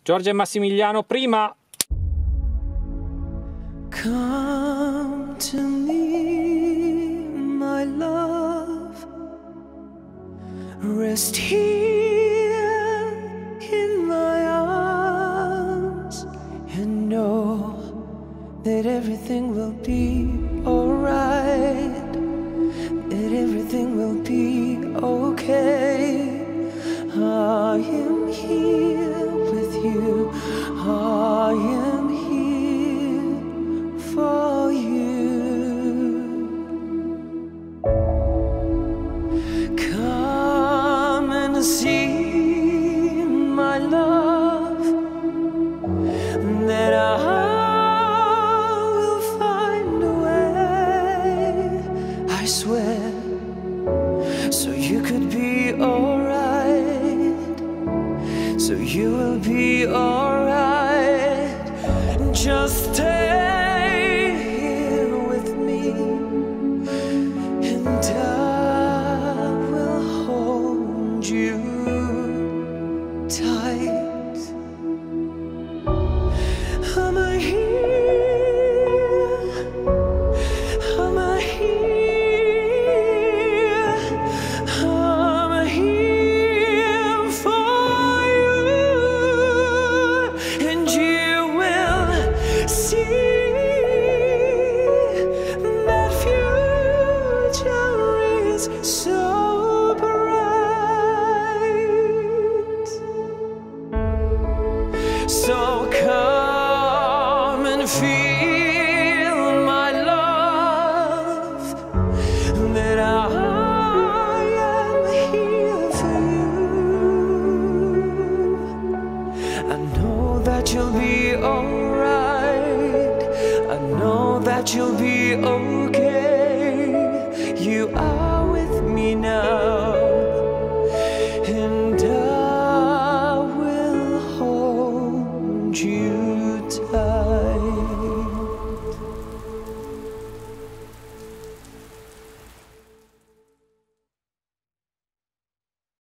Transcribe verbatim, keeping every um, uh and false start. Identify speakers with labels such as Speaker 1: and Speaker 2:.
Speaker 1: Giorgia e Massimiliano prima.
Speaker 2: Come to me, my love, rest here in my arms and know that everything will be alright, that everything will be okay. I am here with you, I am here for you. Come and see, my love, that I will find a way, I swear, so you could be alright, so you will be alright. Just stay here with me, and I will hold you tight. I'm a here, I'm a here, I'm a here for you, and you will see that future is so bright. So come and feel, my love, that I am here for you. I know that you'll be alright, I know that you'll be okay. You are with me now.